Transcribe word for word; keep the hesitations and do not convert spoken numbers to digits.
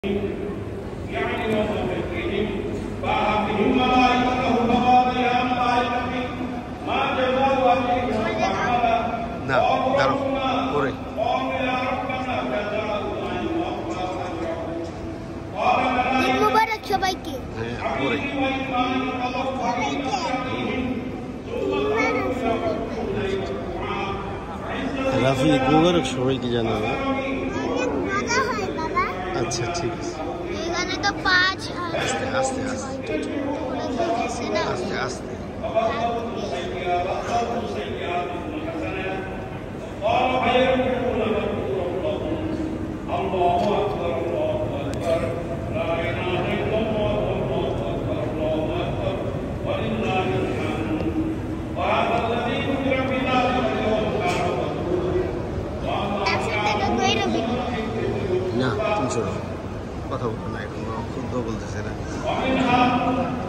না দাঁড়ো পরে মুবারক সবাইকে। হ্যাঁ পরে রাফি মুবারক সবাইকে জানাবে। আচ্ছা ঠিক আছে, এখানে তো পাঁচ আস্তে আস্তে আস্তে আস্তে আস্তে না তিনশো কথা বলবো না, এখন খুব বলতেছে না।